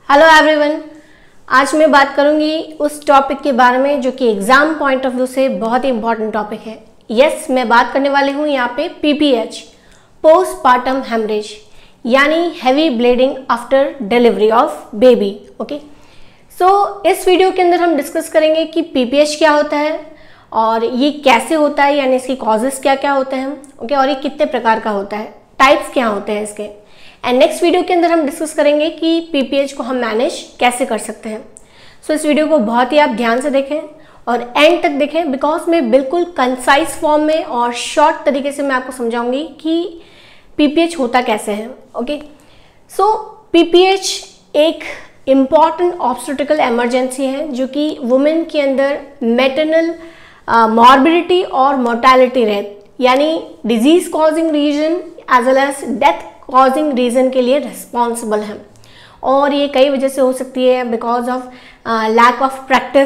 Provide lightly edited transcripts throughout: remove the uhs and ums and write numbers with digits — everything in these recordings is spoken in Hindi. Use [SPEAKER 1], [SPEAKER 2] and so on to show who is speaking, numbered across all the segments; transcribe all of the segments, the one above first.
[SPEAKER 1] हेलो एवरीवन, आज मैं बात करूंगी उस टॉपिक के बारे में जो कि एग्जाम पॉइंट ऑफ व्यू से बहुत ही इंपॉर्टेंट टॉपिक है। यस, मैं बात करने वाली हूं यहाँ पे पीपीएच, पोस्टपार्टम हेमरेज, यानी heavy bleeding after delivery of baby. Okay, so इस वीडियो के अंदर हम डिस्कस करेंगे कि पीपीएच क्या होता है और ये कैसे होता है, यानी इसकी कॉजेस क्या क्या होते हैं। ओके, और ये कितने प्रकार का होता है, टाइप्स क्या होते हैं इसके। एंड नेक्स्ट वीडियो के अंदर हम डिस्कस करेंगे कि पीपीएच को हम मैनेज कैसे कर सकते हैं। सो इस वीडियो को बहुत ही आप ध्यान से देखें और एंड तक देखें, बिकॉज मैं बिल्कुल कंसाइज फॉर्म में और शॉर्ट तरीके से मैं आपको समझाऊंगी कि पीपीएच होता कैसे है। ओके, सो पीपीएच एक इम्पॉर्टेंट ऑब्स्टेट्रिकल इमरजेंसी है जो कि वुमेन के अंदर मैटरनल मॉर्बिडिटी और मोर्टेलिटी रेट, यानी disease causing reason as well as death causing reason के लिए रिस्पॉन्सिबल है। और ये कई वजह से हो सकती है, because of lack of practice,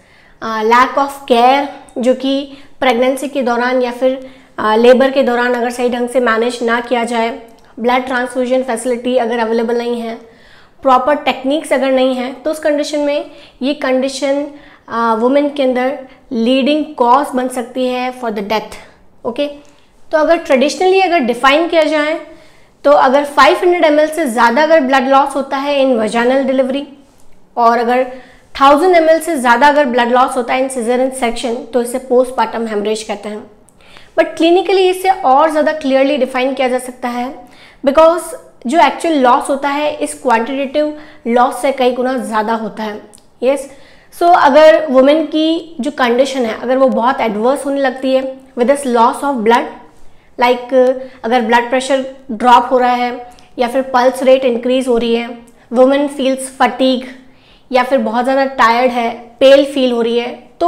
[SPEAKER 1] lack of care, जो कि प्रेगनेंसी के दौरान या फिर लेबर के दौरान अगर सही ढंग से मैनेज ना किया जाए, ब्लड ट्रांसफ्यूजन फैसिलिटी अगर अवेलेबल नहीं है, प्रॉपर टेक्निक्स अगर नहीं है, तो उस कंडीशन में ये कंडीशन वुमेन के अंदर लीडिंग कॉज बन सकती है फॉर द डेथ। ओके, तो अगर ट्रेडिशनली अगर डिफाइन किया जाए तो अगर 500 ml से ज़्यादा अगर ब्लड लॉस होता है इन वजाइनल डिलीवरी और अगर 1000 ml से ज़्यादा अगर ब्लड लॉस होता है इन सिजेरियन सेक्शन, तो इसे पोस्टपार्टम हेमरेज कहते हैं। बट क्लिनिकली इसे और ज़्यादा क्लियरली डिफाइन किया जा सकता है, बिकॉज जो एक्चुअल लॉस होता है इस क्वांटिटेटिव लॉस से कई गुना ज़्यादा होता है। यस, सो अगर वुमेन की जो कंडीशन है अगर वो बहुत एडवर्स होने लगती है with this loss of blood, like अगर ब्लड प्रेशर ड्रॉप हो रहा है या फिर पल्स रेट इंक्रीज हो रही है, वुमेन फील्स फटीग या फिर बहुत ज़्यादा टायर्ड है, पेल फील हो रही है, तो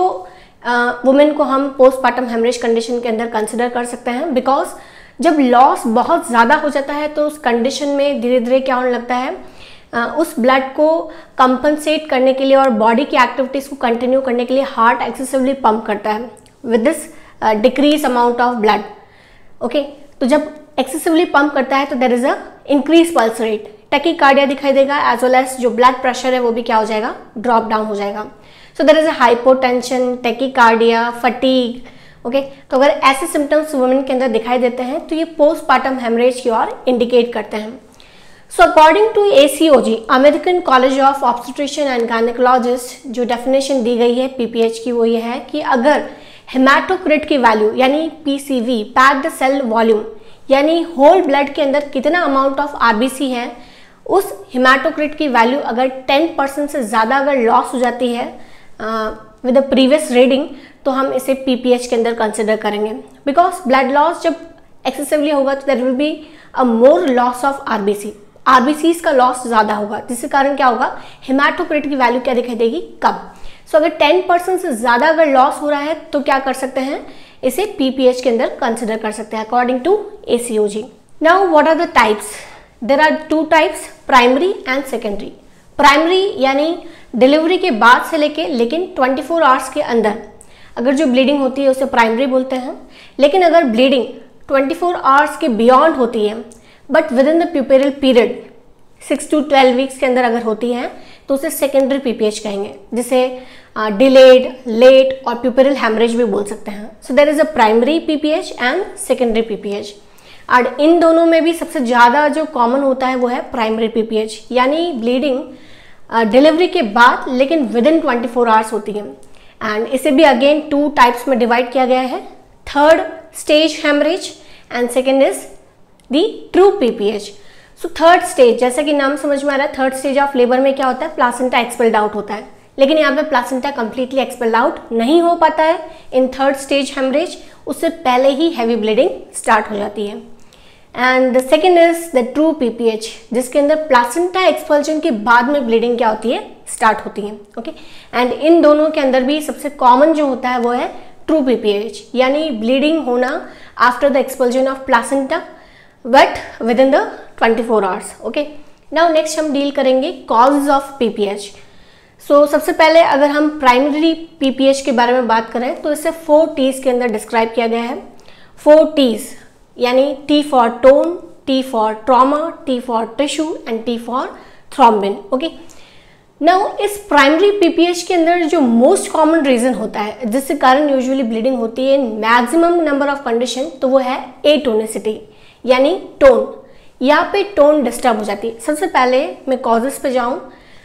[SPEAKER 1] वुमेन को हम पोस्टपार्टम हेमरेज कंडीशन के अंदर कंसिडर कर सकते हैं। बिकॉज जब लॉस बहुत ज़्यादा हो जाता है तो उस कंडीशन में धीरे धीरे क्या होने लगता है, उस ब्लड को कंपनसेट करने के लिए और बॉडी की एक्टिविटीज़ को कंटिन्यू करने के लिए हार्ट एक्सेसिवली पंप करता है with this decrease amount of blood. Okay, तो जब एक्सेसिवली पंप करता है तो there is a increase pulse rate, tachycardia दिखाई देगा, एज वेल एज जो ब्लड प्रेशर है वो भी क्या हो जाएगा, ड्रॉप डाउन हो जाएगा। So there is a hypotension, tachycardia, fatigue. Okay, तो अगर ऐसे सिम्टम्स वुमेन के अंदर दिखाई देते हैं तो ये पोस्टपार्टम हेमरेज की ओर इंडिकेट करते हैं। So according to ACOG, American college of obstetrician and gynaecologist, जो डेफिनेशन दी गई है पीपीएच की वो ये है कि अगर हेमाटोक्रिट की वैल्यू यानी PCV, पैक्ड सेल वॉल्यूम, यानी होल ब्लड के अंदर कितना अमाउंट ऑफ RBC है, उस हेमाटोक्रिट की वैल्यू अगर 10% से ज़्यादा अगर लॉस हो जाती है विद द प्रीवियस रीडिंग, तो हम इसे पीपीएच के अंदर कंसिडर करेंगे। बिकॉज ब्लड लॉस जब एक्सेसिवली होगा तो there will be a more loss of RBCs का लॉस ज़्यादा होगा, जिसके कारण क्या होगा, हेमाटोक्रिट की वैल्यू क्या दिखाई देगी, कम। सो अगर 10% से ज़्यादा अगर लॉस हो रहा है तो क्या कर सकते हैं, इसे पीपीएच के अंदर कंसिडर कर सकते हैं according to ACOG। Now what are the types? There are 2 types, primary and secondary. Primary यानी डिलीवरी के बाद से लेकिन 24 आवर्स के अंदर अगर जो ब्लीडिंग होती है उसे प्राइमरी बोलते हैं। लेकिन अगर ब्लीडिंग 24 आवर्स के बियॉन्ड होती है but within the puerperal period 6 to 12 weeks के अंदर अगर होती है तो उसे सेकेंडरी पीपीएच कहेंगे, जिसे डिलेड, लेट और प्यूपेरल हेमरेज भी बोल सकते हैं। So there is a primary PPH and secondary PPH. और इन दोनों में भी सबसे ज़्यादा जो कॉमन होता है वो है प्राइमरी पीपीएच, यानी ब्लीडिंग डिलीवरी के बाद लेकिन विद इन 24 आवर्स होती है। एंड इसे भी अगेन 2 टाइप्स में डिवाइड किया गया है, third stage haemorrhage and second is the true PPH. So third stage, जैसा कि नाम समझ में आ रहा है, थर्ड स्टेज ऑफ लेबर में क्या होता है, प्लासेंटा एक्सपेल्ड आउट होता है। लेकिन यहाँ पे प्लासेंटा कंप्लीटली एक्सपेल्ड आउट नहीं हो पाता है इन थर्ड स्टेज हेमरेज, उससे पहले ही हैवी ब्लीडिंग स्टार्ट हो जाती है। And the second is the true PPH, जिसके अंदर प्लासेंटा एक्सपल्जन के बाद में ब्लीडिंग क्या होती है, स्टार्ट होती है। ओके, एंड इन दोनों के अंदर भी सबसे कॉमन जो होता है वो है ट्रू पीपीएच, यानी ब्लीडिंग होना after the expulsion of placenta but within the 24 hours. Okay, now next हम डील करेंगे कॉजेज ऑफ पीपीएच। सो सबसे पहले अगर हम प्राइमरी पीपीएच के बारे में बात करें तो इसे 4 T's के अंदर डिस्क्राइब किया गया है। 4 T's यानी T for tone, T for trauma, T for tissue and T for thrombin. Okay, now इस प्राइमरी पीपीएच के अंदर जो मोस्ट कॉमन रीजन होता है जिसके कारण यूजुअली ब्लीडिंग होती है मैक्सिमम नंबर ऑफ कंडीशन, तो वो है एटोनिसिटी यानी टोन। यहाँ पे टोन डिस्टर्ब हो जाती है। सबसे पहले मैं कॉजेस पे जाऊं।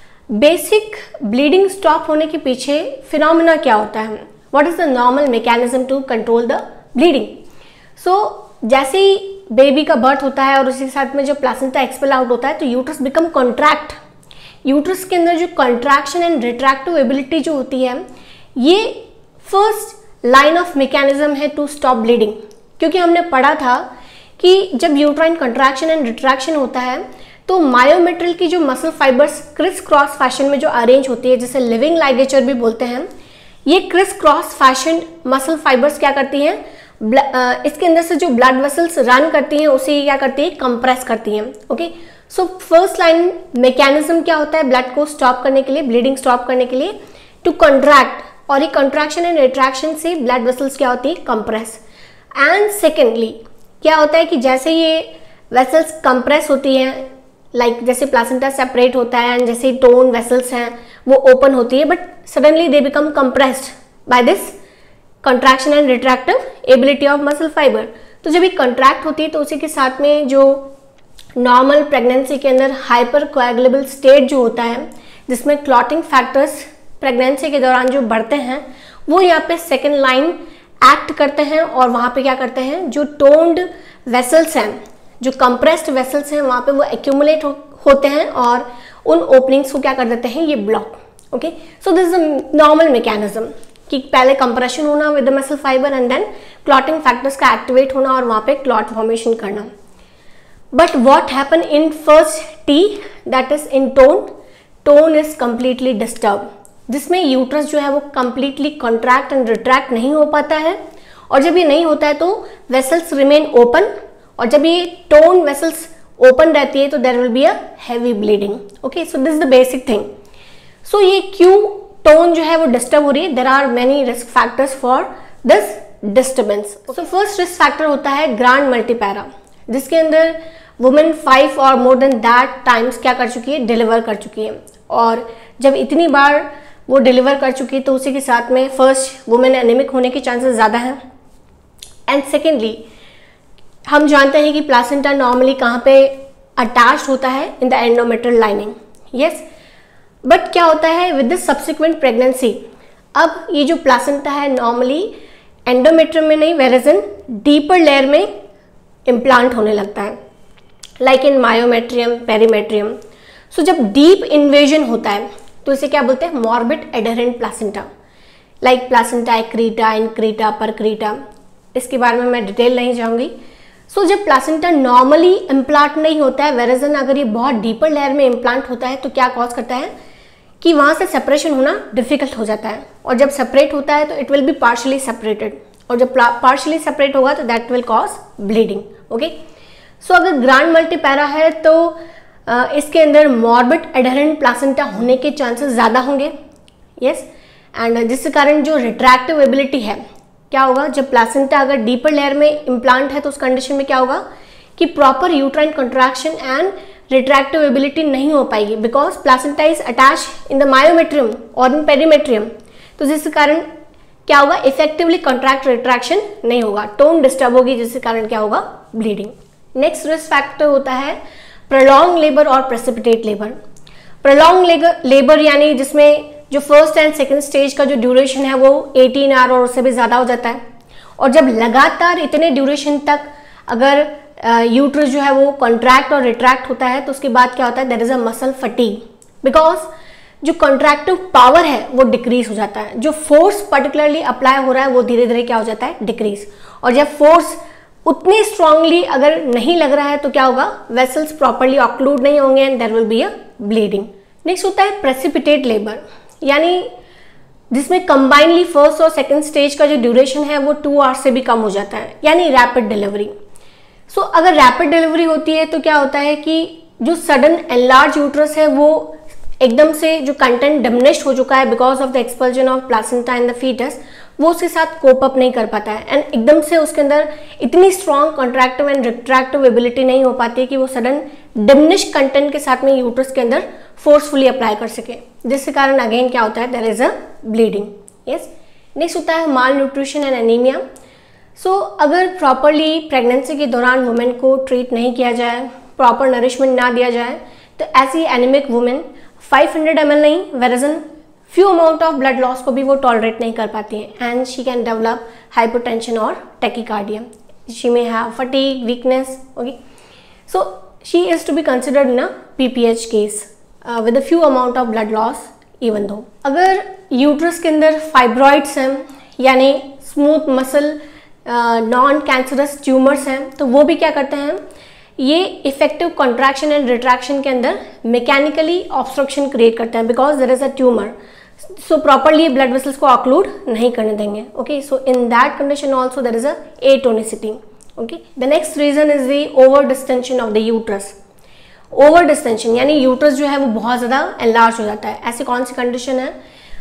[SPEAKER 1] बेसिक ब्लीडिंग स्टॉप होने के पीछे फिनोमेना क्या होता है, what is the normal mechanism to control the bleeding. So जैसे ही बेबी का बर्थ होता है और उसी के साथ में जो प्लासेंटा एक्सपेल आउट होता है तो यूट्रस बिकम कॉन्ट्रैक्ट। यूट्रस के अंदर जो कॉन्ट्रैक्शन एंड रिट्रैक्टिव एबिलिटी जो होती है, ये फर्स्ट लाइन ऑफ मैकेनिज्म है टू स्टॉप ब्लीडिंग। क्योंकि हमने पढ़ा था कि जब यूट्राइन कंट्रैक्शन एंड रिट्रैक्शन होता है तो मायोमेट्रियल की जो muscle fibres criss cross fashion में जो अरेंज होती है, जिसे लिविंग लाइगेचर भी बोलते हैं, ये criss cross fashion muscle fibres क्या करती हैं, इसके अंदर से जो ब्लड वेसल्स रन करती हैं उसे क्या करती है, कंप्रेस करती हैं। Okay, so first line mechanism क्या होता है ब्लड को स्टॉप करने के लिए, ब्लीडिंग स्टॉप करने के लिए, टू कंट्रैक्ट, और ये कंट्रैक्शन एंड रिट्रैक्शन से ब्लड वेसल्स क्या होती है, कंप्रेस। एंड सेकेंडली क्या होता है कि जैसे ये वेसल्स कंप्रेस होती हैं, लाइक जैसे प्लासेंटा सेपरेट होता है एंड जैसे टोन वेसल्स हैं वो ओपन होती है, but suddenly they become compressed by this contraction and retractive ability of muscle fibre. तो जब ये कंट्रैक्ट होती है तो उसी के साथ में जो नॉर्मल प्रेगनेंसी के अंदर हाइपर कोएगुलेबल स्टेट जो होता है, जिसमें क्लॉटिंग फैक्टर्स प्रेगनेंसी के दौरान जो बढ़ते हैं, वो यहाँ पे सेकेंड लाइन एक्ट करते हैं और वहाँ पे क्या करते हैं, जो टोन्ड वेसल्स हैं, जो कंप्रेस्ड वेसल्स हैं, वहाँ पे वो एक्यूमुलेट होते हैं और उन ओपनिंग्स को क्या कर देते हैं, ये block. Okay, so this is a normal mechanism कि पहले कंप्रेशन होना with the muscle fibre and then clotting factors का एक्टिवेट होना और वहाँ पे क्लॉट फॉर्मेशन करना। But what happen in first T, that is in tone, tone is completely disturb, जिसमें यूट्रस जो है वो कंप्लीटली कॉन्ट्रैक्ट एंड रिट्रैक्ट नहीं हो पाता है, और जब ये नहीं होता है तो वेसल्स रिमेन ओपन, और जब ये टोन वेसल्स ओपन रहती है तो there will be a heavy bleeding. Okay, so this is the basic thing. So ये क्यों टोन जो है वो डिस्टर्ब हो रही है, there are many risk factors for this disturbance. So first risk factor होता है ग्रांड मल्टीपैरा, जिसके अंदर वुमेन 5 और मोर देन दैट टाइम्स क्या कर चुकी है, डिलीवर कर चुकी है, और जब इतनी बार वो डिलीवर कर चुकी है तो उसी के साथ में फर्स्ट वुमेन एनीमिक होने के चांसेस ज़्यादा हैं। एंड सेकेंडली हम जानते हैं कि प्लासेंटा नॉर्मली कहाँ पे अटैच्ड होता है, in the endometrial lining. Yes, but क्या होता है विद द सब्सिक्वेंट प्रेगनेंसी, अब ये जो प्लासेंटा है नॉर्मली एंडोमेट्रियम में नहीं, whereas in deeper layer में इम्प्लांट होने लगता है, like in myometrium, perimetrium. So जब डीप इन्वेजन होता है तो इसे क्या बोलते हैं, morbid adherent placenta, like placenta accreta, increta, percreta. इसके बारे में मैं डिटेल नहीं जाऊंगी। सो जब प्लासेंटा नॉर्मली इम्प्लांट नहीं होता है, वेरेजन अगर ये बहुत डीपर लेयर में इम्प्लांट होता है तो क्या कॉज करता है कि वहाँ से सेपरेशन होना डिफिकल्ट हो जाता है, और जब सेपरेट होता है तो it will be partially separated, और जब पार्शियली सेपरेट होगा तो that will cause bleeding. Okay, so अगर ग्रांड मल्टीपैरा है तो इसके अंदर मॉर्बिड एडहेरेंट प्लासेंटा होने के चांसेस ज़्यादा होंगे। यस, एंड जिसके कारण जो रिट्रैक्टिव एबिलिटी है, क्या होगा, जब प्लासेंटा अगर डीपर लेयर में इम्प्लांट है तो उस कंडीशन में क्या होगा कि proper uterine contraction and retractive ability नहीं हो पाएगी, because placenta is attach in the myometrium और इन पेरीमेट्रियम। तो जिसके कारण क्या होगा, इफेक्टिवली कंट्रैक्ट रिट्रैक्शन नहीं होगा, टोन डिस्टर्ब होगी, जिसके कारण क्या होगा, ब्लीडिंग। नेक्स्ट रिस्क फैक्टर होता है प्रोलॉन्ग लेबर और प्रेसिपिटेट लेबर। प्रोलॉन्ग लेबर यानी जिसमें जो फर्स्ट एंड सेकंड स्टेज का जो ड्यूरेशन है वो 18 आवर और उससे भी ज़्यादा हो जाता है, और जब लगातार इतने ड्यूरेशन तक अगर यूट्रस जो है वो कॉन्ट्रैक्ट और रिट्रैक्ट होता है तो उसके बाद क्या होता है, there is a muscle fatigue, because जो कॉन्ट्रैक्टिव पावर है वो डिक्रीज हो जाता है, जो फोर्स पर्टिकुलरली अप्लाई हो रहा है वो धीरे धीरे क्या हो जाता है, डिक्रीज। और जब फोर्स उतनी स्ट्रांगली अगर नहीं लग रहा है तो क्या होगा, वेसल्स प्रॉपरली ऑक्लूड नहीं होंगे and there will be a bleeding. Next होता है प्रेसिपिटेट लेबर, यानी जिसमें कंबाइनली फर्स्ट और सेकंड स्टेज का जो ड्यूरेशन है वो 2 आवर्स से भी कम हो जाता है, यानी रैपिड डिलीवरी। सो अगर रैपिड डिलीवरी होती है तो क्या होता है कि जो सडन एनलार्ज यूट्रस है वो एकदम से जो कंटेंट डिमिनिश्ड हो चुका है because of the expulsion of placenta in the foetus, वो उसके साथ कोप अप नहीं कर पाता है, एंड एकदम से उसके अंदर इतनी strong contractive and retractive ability नहीं हो पाती है कि वो सडन डिमिनिश कंटेंट के साथ में यूट्रस के अंदर फोर्सफुली अप्लाई कर सके, जिसके कारण अगेन क्या होता है, there is a bleeding. Yes, next होता है malnutrition and anaemia. So अगर प्रॉपरली प्रेगनेंसी के दौरान वुमेन को ट्रीट नहीं किया जाए, प्रॉपर नरिशमेंट ना दिया जाए, तो ऐसी एनीमिक वुमेन 500 ml नहीं, वेरजन few amount of blood loss को भी वो टॉलरेट नहीं कर पाती हैं and she can develop hypotension और tachycardia. She may have fatigue, weakness. Okay, so she is to be considered in a PPH case with a few amount of blood loss even though. अगर यूट्रस के अंदर फाइब्रॉइड्स हैं यानी smooth muscle non cancerous tumors हैं, तो वो भी क्या करते हैं, ये इफेक्टिव कॉन्ट्रैक्शन एंड रिट्रैक्शन के अंदर मैकेनिकली ऑब्स्ट्रक्शन क्रिएट करते हैं because there is a tumor. So properly blood vessels को ऑक्लूड नहीं करने देंगे। Okay, so in that condition also there is a atonicity. Okay, the next reason is the over distension of the uterus. Over distension यानी यूट्रस जो है वो बहुत ज़्यादा एनलार्ज हो जाता है। ऐसी कौन सी कंडीशन है,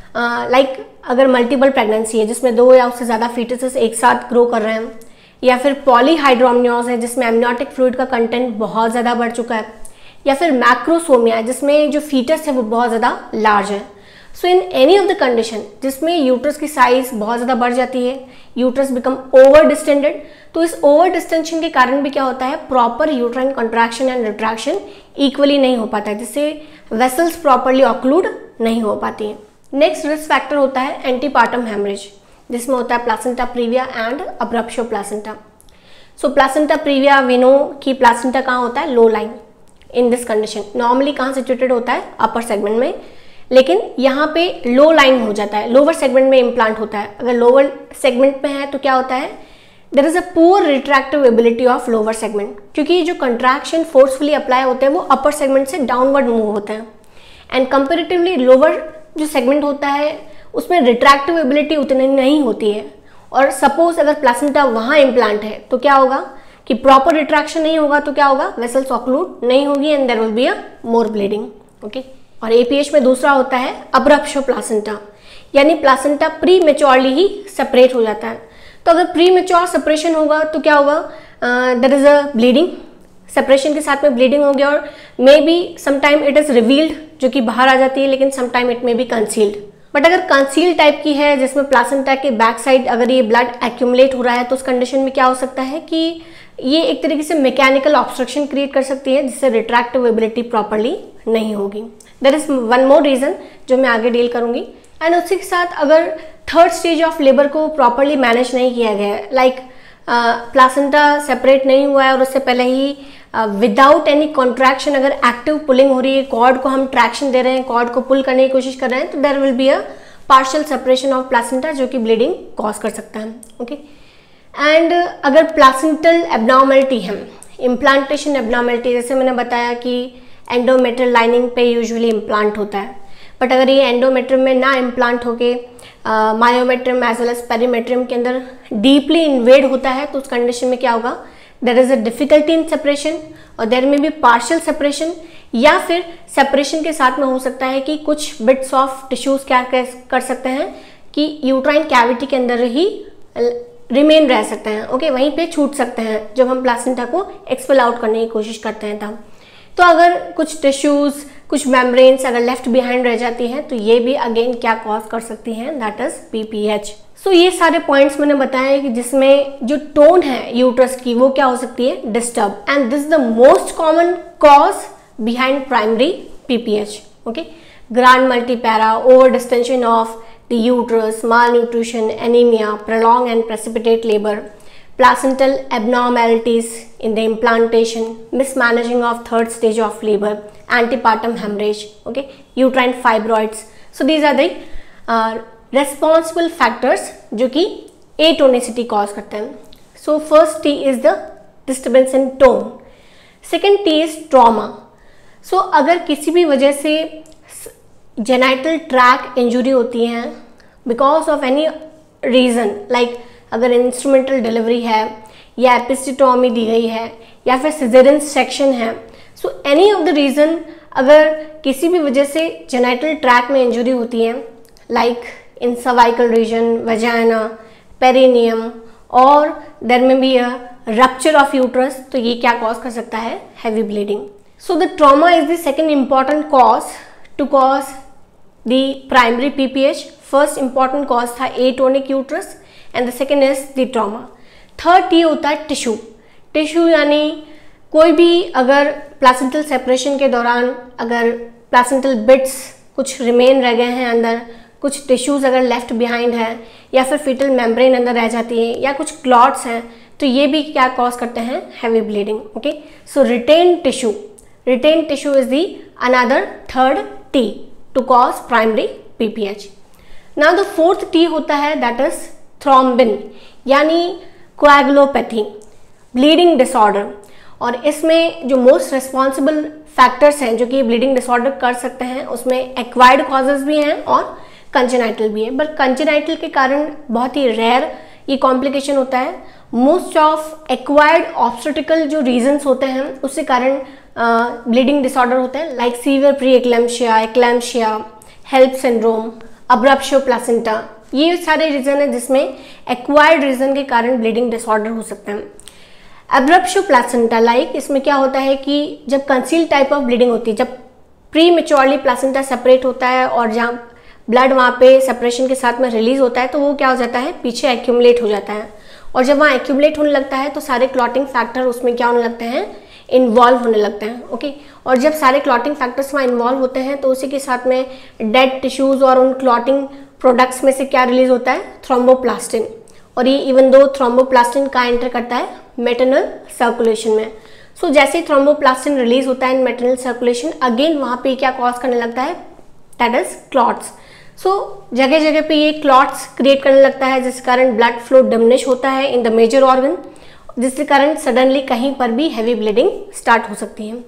[SPEAKER 1] लाइक अगर मल्टीपल प्रेगनेंसी है जिसमें 2 या उससे ज़्यादा फीटसेस एक साथ ग्रो कर रहे हैं, या फिर पॉलीहाइड्रोमनियोज है जिसमें एमनियोटिक फ्लूइड का कंटेंट बहुत ज़्यादा बढ़ चुका है, या फिर मैक्रोसोमिया है जिसमें जो फीटस है वो बहुत ज़्यादा लार्ज है। So in any of the condition जिसमें यूट्रस की साइज बहुत ज़्यादा बढ़ जाती है, यूट्रस बिकम ओवर डिस्टेंडेड, तो इस ओवर डिस्टेंशन के कारण भी क्या होता है, proper uterine contraction and retraction equally नहीं हो पाता है, जिससे वेसल्स प्रॉपरली ऑक्लूड नहीं हो पाती हैं। नेक्स्ट रिस्क फैक्टर होता है एंटीपार्टम हेमरेज, जिसमें होता है placenta previa and abruptio placenta. So placenta previa we know कि प्लासेंटा कहाँ होता है, low line. In this condition normally कहाँ सिचुएटेड होता है, अपर सेगमेंट में, लेकिन यहाँ पे लो लाइन हो जाता है, लोअर सेगमेंट में इम्प्लांट होता है। अगर लोअर सेगमेंट में है तो क्या होता है, there is a poor retractive ability of lower segment, क्योंकि जो कंट्रैक्शन फोर्सफुली अप्लाई होते हैं वो अपर सेगमेंट से डाउनवर्ड मूव होते हैं एंड कंपेरेटिवली लोअर जो सेगमेंट होता है उसमें रिट्रैक्टिव एबिलिटी उतनी नहीं होती है। और सपोज अगर प्लासेंटा वहाँ इम्प्लांट है तो क्या होगा कि प्रॉपर रिट्रैक्शन नहीं होगा, तो क्या होगा, वेसल्स ऑक्लूड नहीं होगी and there will be a more bleeding. Okay, और APH में दूसरा होता है अब्रप्शो प्लासेंटा, यानी प्लासेंटा प्री मेच्योरली ही सेपरेट हो जाता है। तो अगर प्री मेच्योर सेपरेशन होगा तो क्या होगा, there is a bleeding, separation के साथ में ब्लीडिंग हो गया, और may be sometime it is revealed जो कि बाहर आ जाती है, लेकिन sometime it may be concealed. But अगर कंसील टाइप की है जिसमें प्लासेंटा के बैक साइड अगर ये ब्लड एक्यूमुलेट हो रहा है, तो उस कंडीशन में क्या हो सकता है कि ये एक तरीके से मैकेनिकल ऑब्स्ट्रक्शन क्रिएट कर सकती है, जिससे रिट्रैक्टिव एबिलिटी प्रॉपरली नहीं होगी। There is one more reason जो मैं आगे डील करूंगी। एंड उसी के साथ अगर थर्ड स्टेज ऑफ लेबर को प्रॉपरली मैनेज नहीं किया गया है, लाइक प्लासेंटा सेपरेट नहीं हुआ है और उससे पहले ही विदाउट एनी कॉन्ट्रैक्शन अगर एक्टिव पुलिंग हो रही है, कॉर्ड को हम ट्रैक्शन दे रहे हैं, कॉर्ड को पुल करने की कोशिश कर रहे हैं, तो there will be a partial separation of placenta जो कि ब्लीडिंग कॉज कर सकता है। ओके, एंड अगर प्लासेंटल एब्नॉर्मलिटी है, इम्प्लांटेशन एब्नॉर्मलिटी, जैसे मैंने बताया कि एंडोमेट्रियल लाइनिंग पे यूजुअली इम्प्लांट होता है, बट अगर ये एंडोमेट्रियम में ना इम्प्लांट होके myometrium as well as perimetrium के अंदर डीपली इन्वेड होता है, तो उस कंडीशन में क्या होगा, there is a difficulty in separation और there may be partial separation, या फिर सेपरेशन के साथ में हो सकता है कि कुछ बिट्स ऑफ टिश्यूज क्या कर सकते हैं कि यूट्राइन कैविटी के अंदर ही रिमेन रह सकते हैं। ओके, वहीं पे छूट सकते हैं जब हम प्लासेंटा को एक्सपेल आउट करने की कोशिश करते हैं तब। तो अगर कुछ टिश्यूज, कुछ मेम्ब्रेन्स अगर लेफ्ट बिहाइंड रह जाती हैं, तो ये भी अगेन क्या कॉज कर सकती हैं, दैट इज PPH। सो ये सारे पॉइंट्स मैंने बताया कि जिसमें जो टोन है यूट्रस की वो क्या हो सकती है, disturb, and this is the most common cause behind primary PPH। Okay, grand multipara, over distension of the uterus, malnutrition, anemia, prolonged and precipitate labor, placental abnormalities in the implantation, mismanaging of third stage of labor, antepartum hemorrhage, okay, uterine fibroids. So these are the responsible factors जो कि atonicity cause करते हैं. So first T is the disturbance in tone. Second T is trauma. So अगर किसी भी वजह से जेनाइटल ट्रैक इंजुरी होती है because of any reason, like अगर इंस्ट्रूमेंटल डिलीवरी है या एपिसिटोमी दी गई है या फिर सिजेरियन सेक्शन है, so any of the reason अगर किसी भी वजह से जेनाइटल ट्रैक में इंजुरी होती है, like in cervical region, vagina, perineum, और there may be a rupture of uterus, तो ये क्या कॉज कर सकता है, heavy bleeding. So the trauma is the second important cause to cause the primary PPH. First important cause था atonic uterus and the second is the trauma. Third T होता है टिश्यू। टिश्यू यानी कोई भी अगर प्लासेंटल सेपरेशन के दौरान अगर प्लासेंटल बिट्स कुछ रिमेन रह गए हैं अंदर, कुछ टिश्यूज अगर लेफ्ट बिहाइंड है या फिर फीटल मेम्ब्रेन अंदर रह जाती है या कुछ क्लॉट्स हैं, तो ये भी क्या कॉज करते हैं, heavy bleeding. Okay, so retained tissue is the another third T to cause primary PPH. Now the fourth T होता है दैट इज थ्रोम्बिन यानी कोएगुलोपैथी, ब्लीडिंग डिसऑर्डर। और इसमें जो मोस्ट रिस्पॉन्सिबल फैक्टर्स हैं जो कि ब्लीडिंग डिसऑर्डर कर सकते हैं, उसमें एक्वायर्ड कॉजेज भी हैं और कंजेनाइटल भी है। बट कंजेनाइटल के कारण बहुत ही रेयर ये कॉम्प्लिकेशन होता है। मोस्ट ऑफ एक्वायर्ड ऑब्स्टेट्रिकल जो रीजंस होते हैं उसके कारण ब्लीडिंग डिसऑर्डर होते हैं, like severe pre eclampsia, HELLP syndrome, abruptio placenta. ये सारे रीजन है जिसमें एक्वायर्ड रीजन के कारण ब्लीडिंग डिसऑर्डर हो सकते हैं। अब्रप्शो प्लासेंटा लाइक इसमें क्या होता है कि जब कंसील टाइप ऑफ ब्लीडिंग होती है, जब प्री मेच्योरली प्लासेंटा सेपरेट होता है और जहाँ ब्लड वहाँ पे सेपरेशन के साथ में रिलीज होता है, तो वो क्या हो जाता है, पीछे एक्यूमुलेट हो जाता है। और जब वहाँ एक्यूमुलेट होने लगता है तो सारे क्लॉटिंग फैक्टर उसमें क्या होने लगते हैं, इन्वॉल्व होने लगते हैं। ओके, और जब सारे क्लॉटिंग फैक्टर्स वहाँ इन्वॉल्व होते हैं तो उसी के साथ में डेड टिश्यूज और उन क्लॉटिंग प्रोडक्ट्स में से क्या रिलीज होता है, थ्रोम्बोप्लास्टिन। और ये इवन दो थ्रोम्बोप्लास्टिन का एंटर करता है मेटरनल सर्कुलेशन में। सो जैसे ही थ्रोम्बोप्लास्टिन रिलीज होता है इन मेटरनल सर्कुलेशन, अगेन वहाँ पे क्या कॉज करने लगता है, दैट इज क्लॉट्स। सो जगह जगह पे ये क्लॉट्स क्रिएट करने लगता है जिस कारण ब्लड फ्लो डिमिनिश होता है इन द मेजर ऑर्गन, जिसके कारण सडनली कहीं पर भी हैवी ब्लीडिंग स्टार्ट हो सकती है।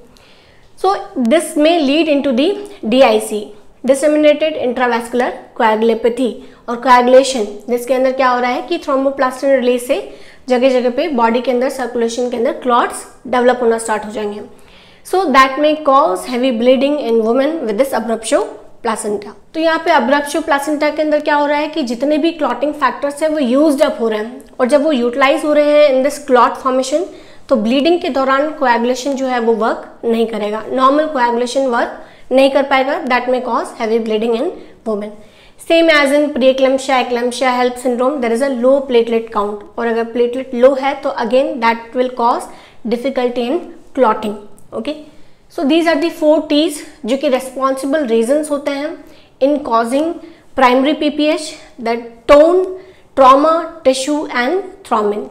[SPEAKER 1] So this may lead into the DIC, disseminated intravascular coagulopathy और कोएगुलेशन, जिसके अंदर क्या हो रहा है कि थ्रोम्बोप्लास्टिन रिलीज से जगह जगह पे बॉडी के अंदर सर्कुलेशन के अंदर क्लॉट्स डेवलप होना स्टार्ट हो जाएंगे। So that may cause heavy bleeding in women with this abruptio placenta. तो यहाँ पे अब्रप्शो प्लासेंटा के अंदर क्या हो रहा है कि जितने भी क्लॉटिंग फैक्टर्स है वो यूज्ड अप हो रहे हैं, और जब वो यूटिलाइज हो रहे हैं इन दिस क्लॉट फॉर्मेशन, तो ब्लीडिंग के दौरान कोएगुलेशन जो है वो वर्क नहीं करेगा, नॉर्मल कोएगुलेशन वर्क नहीं कर पाएगा। That may cause heavy bleeding in women. Same as in pre eclampsia, HELLP syndrome, there is a low platelet count, और अगर प्लेटलेट लो है तो again that will cause difficulty in clotting. Okay, so these are the 4 T's जो कि रेस्पॉन्सिबल रीजंस होते हैं in causing primary PPH, that tone, trauma, tissue and thrombin.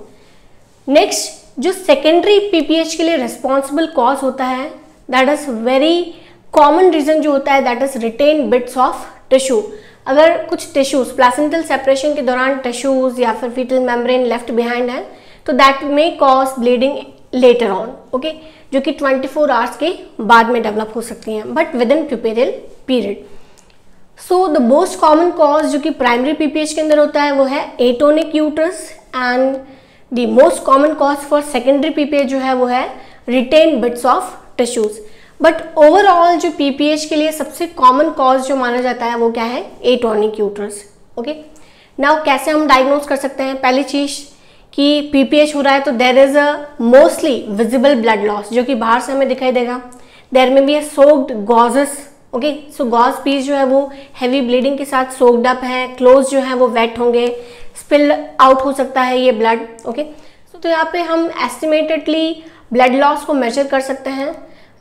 [SPEAKER 1] Next जो सेकेंडरी पीपीएच के लिए रेस्पॉन्सिबल कॉज होता है, that is very common reason जो होता है, that is retained bits of tissue. अगर कुछ टिश्यूज प्लासेंटल सेपरेशन के दौरान टिश्यूज या फिर फीटल मेम्ब्रेन लेफ्ट बिहाइंड है, तो that may cause bleeding later on. Okay, जो कि 24 आवर्स के बाद में डेवलप हो सकती हैं, but within puerperal period. So the most common cause जो कि प्राइमरी पीपीएच के अंदर होता है वो है atonic uterus, and the most common cause for secondary PPH जो है वो है retained bits of tissues. But overall जो पीपीएच के लिए सबसे कॉमन कॉज जो माना जाता है वो क्या है, एटोनिक यूट्रस। ओके, नाउ कैसे हम डायग्नोज कर सकते हैं, पहली चीज कि पीपीएच हो रहा है तो there is a mostly visible blood loss जो कि बाहर से हमें दिखाई देगा। There may be soaked gauzes. Okay, so gauze piece जो है वो हैवी ब्लीडिंग के साथ सोक्ड अप है, क्लोज जो है वो वेट होंगे, स्पिल आउट हो सकता है ये ब्लड। ओके, तो यहाँ पे हम एस्टिमेटेडली ब्लड लॉस को मेजर कर सकते हैं।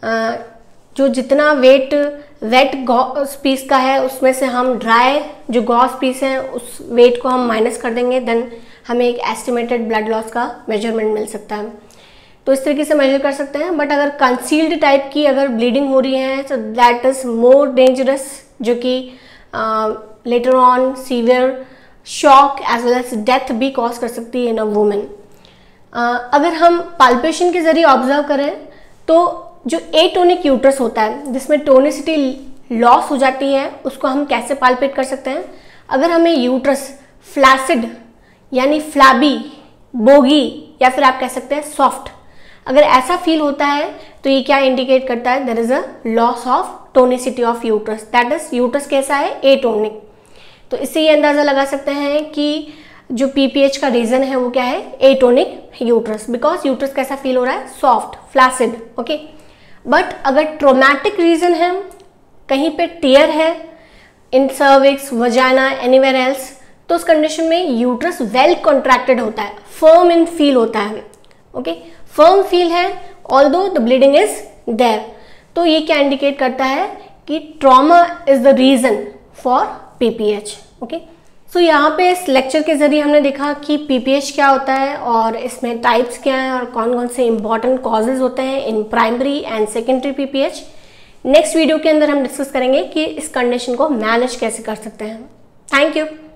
[SPEAKER 1] जो जितना वेट वेट गॉस पीस का है उसमें से हम ड्राई जो गॉस पीस है उस वेट को हम माइनस कर देंगे, देन हमें एक एस्टिमेटेड ब्लड लॉस का मेजरमेंट मिल सकता है। तो इस तरीके से मेजर कर सकते हैं। बट अगर कंसील्ड टाइप की अगर ब्लीडिंग हो रही है तो दैट इज मोर डेंजरस, जो कि later on severe shock as well as death भी कॉज कर सकती है इन अ वुमेन। अगर हम पाल्पेशन के जरिए ऑब्जर्व करें तो जो एटोनिक यूट्रस होता है जिसमें टोनिसिटी लॉस हो जाती है, उसको हम कैसे पाल्पेट कर सकते हैं। अगर हमें यूट्रस फ्लैसिड यानी फ्लैबी, बोगी या फिर आप कह सकते हैं सॉफ्ट, अगर ऐसा फील होता है तो ये क्या इंडिकेट करता है, there is a loss of tonicity of uterus, that is uterus कैसा है, एटोनिक। तो इससे ये अंदाजा लगा सकते हैं कि जो पीपीएच का रीजन है वो क्या है, एटोनिक यूट्रस, बिकॉज यूट्रस कैसा फील हो रहा है, सॉफ्ट, फ्लैसिड। ओके, बट अगर ट्रोमैटिक रीजन है, कहीं पे टियर है in cervix, vagina, anywhere else, तो उस कंडीशन में यूट्रस वेल कॉन्ट्रैक्टेड होता है, फर्म इन फील होता है। ओके, फर्म फील है although the bleeding is there. तो ये क्या इंडिकेट करता है कि trauma is the reason for PPH. Okay, so यहाँ पे इस लेक्चर के जरिए हमने देखा कि पीपीएच क्या होता है और इसमें टाइप्स क्या हैं और कौन कौन से इंपॉर्टेंट कॉजेज होते हैं in primary and secondary PPH. Next video के अंदर हम डिस्कस करेंगे कि इस कंडीशन को मैनेज कैसे कर सकते हैं। Thank you.